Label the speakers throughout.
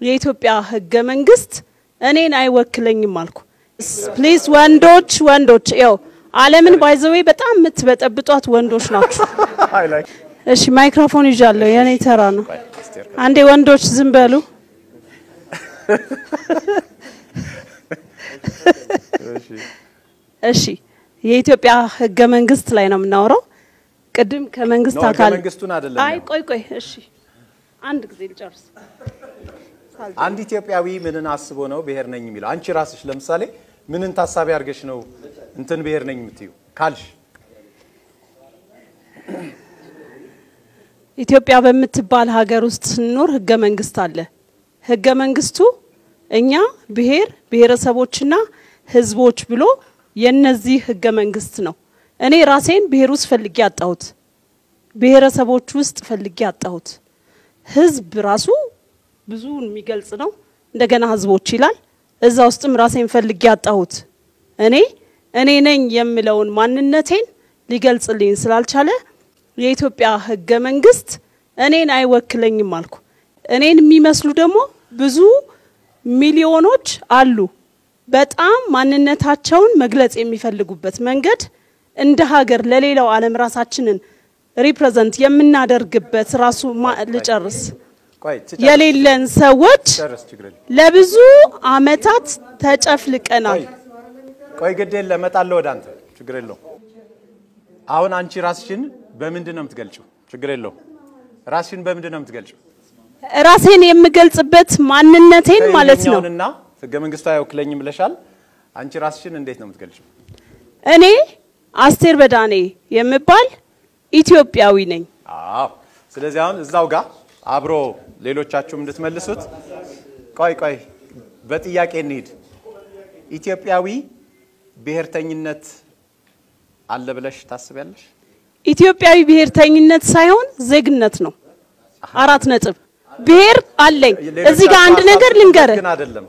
Speaker 1: የኢትዮጵያ ህገ መንግስት እኔን አይወክለኝም አልኩ ፕሊዝ ወንዶች ያው ዓለምን ባይዘዌ በጣም ምትበጠብጧት ወንዶች ናችሁ እሺ ማይክሮፎን ይዣለሁ የኔ ተራ ነው አንዴ ወንዶች ዝም በሉ እሺ የኢትዮጵያ ህገ መንግስት ላይ ነው ምናወራው ቅድም ከመንግስት አካል አይ ቆይ እሺ አንድ ጊዜ ልጨርስ
Speaker 2: አንድ ኢትዮጵያዊ ምንን አስቦ ነው ብሄር ነኝ የሚለው አንቺ ራስሽ ለምሳሌ ምንን ታሳቢ አርገሽ ነው እንትን ብሄር ነኝ የምትዩ ካልሽ
Speaker 1: ኢትዮጵያ በመትባል ሀገር ውስጥ ስንኖር ህገ መንግስት አለ ህገ መንግስቱ እኛ ብሄረሰቦችና ህዝቦች ብሎ የነዚህ ህገ መንግስት ነው እኔ ራሴን ብሄር ውስጥ ፈልጌ አጣሁት ብሄረሰቦች ውስጥ ፈልጌ አጣሁት ህዝብ ራሱ ብዙውን የሚገልጽ ነው እንደገና ህዝቦች ይላል እዛ ውስጥም ራሴን ፈልጌ አጣሁት እኔ ነኝ የምለውን ማንነቴን ሊገልጽልኝ ስላልቻለ የኢትዮጵያ ህገ መንግስት እኔን አይወክለኝም አልኩ እኔን የሚመስሉ ደግሞ ብዙ ሚሊዮኖች አሉ በጣም ማንነታቸውን መግለጽ የሚፈልጉበት መንገድ እንደ ሀገር ለሌላው ዓለም ራሳችንን ሪፕሬዘንት የምናደርግበት ራሱ ልጨርስ የሌለን ሰዎች ለብዙ አመታት ተጨፍልቀናል
Speaker 2: ቆይ ግዴለ መጣለው ወዳንተ ችግር የለው አሁን አንቺ ራስሽን በምንድነው የምትገልጪው ችግር የለው ራስሽን በምንድነው የምትገልጪው
Speaker 1: ራሴን የምገልጽበት ማንነቴን ማለት ነው
Speaker 2: እና ህገ መንግስቱ አይወክለኝም ብለሻል አንቺ ራስሽን እንዴት ነው የምትገልጪው
Speaker 1: እኔ አስቴር በዳኔ የምባል ኢትዮጵያዊ ነኝ
Speaker 2: አዎ ስለዚህ አሁን እዛው ጋር አብሮ ሌሎቻችሁም እንድትመልሱት ቆይ በጥያቄ እንሂድ ኢትዮጵያዊ ብሄርተኝነት አለ ብለሽ ታስቢያለሽ
Speaker 1: ኢትዮጵያዊ ብሄርተኝነት ሳይሆን ዜግነት ነው 4 ነጥብ ብሄር አለኝ እዚህ ጋር አንድ ነገር ልንገር
Speaker 2: ግን አይደለም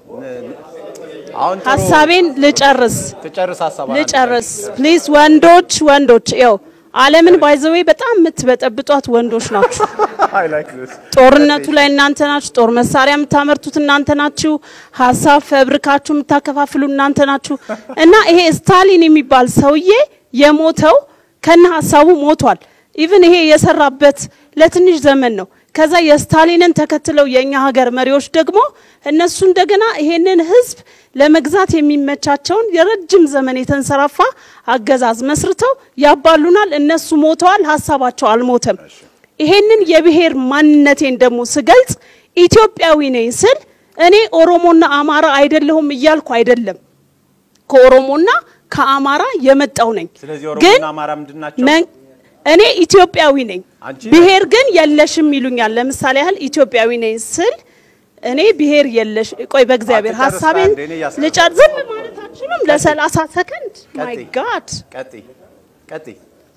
Speaker 2: አሁን
Speaker 1: ሐሳቤን ልጨርስ
Speaker 2: ልጨርስ
Speaker 1: ፕሊዝ ወንዶች ያው ዓለምን ባይዘዌ በጣም ምትበጠብጧት ወንዶች ናችሁ
Speaker 2: አይ ላይክ ዲስ
Speaker 1: ጦርነቱ ላይ እናንተ ናችሁ ጦር መሳሪያ ምታመርቱት እናንተ ናችሁ ሐሳብ ፈብሪካችሁ ምታከፋፍሉ እናንተ ናችሁ እና ይሄ ስታሊን የሚባል ሰውዬ የሞተው ከነ ሐሳቡ ሞቷል ኢቭን ይሄ የሰራበት ለትንሽ ዘመን ነው ከዛ የስታሊንን ተከትለው የኛ ሀገር መሪዎች ደግሞ እነሱ እንደገና ይሄንን ህዝብ ለመግዛት የሚመቻቸውን የረጅም ዘመን የተንሰራፋ አገዛዝ መስርተው ያባሉናል እነሱ ሞተዋል ሐሳባቸው አልሞተም ይሄንን የብሄር ማንነቴን ደግሞ ስገልጽ ኢትዮጵያዊ ነኝ ስል እኔ ኦሮሞና አማራ አይደለሁም ይያልኩ አይደለም ከኦሮሞና ከአማራ የመጣው ነኝ
Speaker 2: ግን አማራ ምንድናቸው
Speaker 1: እኔ ኢትዮጵያዊ ነኝ ብሄር ግን የለሽም ይሉኛል ለምሳሌ ያህል ኢትዮጵያዊ ነኝ ስል እኔ ብሄር የለሽ ቆይ በእግዚአብሔር ሐሳቤን ልጨርስ ማለታችሁም ለ30 ሰከንድ ማይ ጋድ
Speaker 2: ቀጥ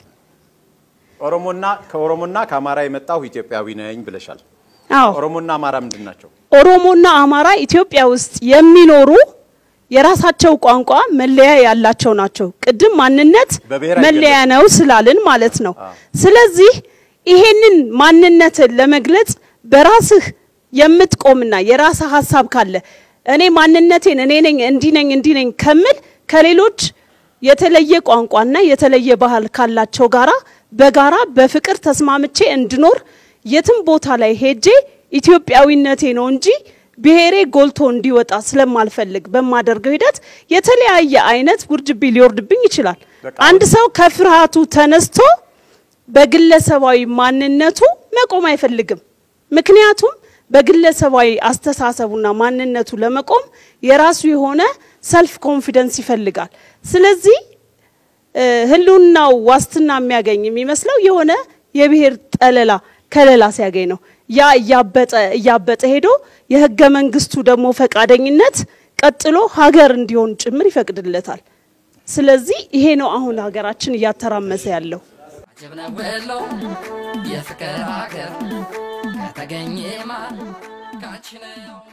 Speaker 2: ኦሮሞና ከአማራ የመጣው ኢትዮጵያዊ ነኝ ብለሻል
Speaker 1: አዎ
Speaker 2: ኦሮሞና አማራ ምንድናቸው
Speaker 1: ኦሮሞና አማራ ኢትዮጵያ ውስጥ የሚኖሩ የራሳቸው ቋንቋ መለያ ያላቸው ናቸው ቅድም ማንነት መለያ ነው ስላልን ማለት ነው ስለዚህ ይሄንን ማንነትን ለመግለጽ በራስህ የምትቆምና የራስ ሐሳብ ካለ እኔ ማንነቴን እኔ ነኝ እንዲ ነኝ ከመል ከሌሎች የተለየ ቋንቋና የተለየ ባህል ካላቸው ጋራ በጋራ በፍቅር ተስማምቼ እንድኖር የትም ቦታ ላይ ሄጄ ኢትዮጵያዊነቴ ነው እንጂ ብሄሬ ጎልቶ እንዲወጣ ስለማልፈልግ በማደርገው ሂደት የተለያየ አይነት ውርጅብ ሊወርድብኝ ይችላል አንድ ሰው ከፍርሃቱ ተነስቶ በግለሰባዊ ማንነቱ መቆም አይፈልግም ምክንያቱም በግለሰባዊ አስተሳሰቡና ማንነቱ ለመቆም የራሱ የሆነ ሰልፍ ኮንፊደንስ ይፈልጋል ስለዚህ ህልውናው ዋስትና የሚያገኝ የሚመስለው የሆነ የብሄር ከለላ ሲያገኝ ነው ያ ያበጠ ሄዶ የህገ መንግስቱ ደግሞ ፈቃደኝነት ቀጥሎ ሀገር እንዲሆን ጭምር ይፈቅድለታል ስለዚህ ይሄ ነው አሁን ሀገራችን ያተራመሰ ያለው
Speaker 3: ጀብና ወሎ የፍቅር ሀገር ከተገኘማ ካንቺ ነው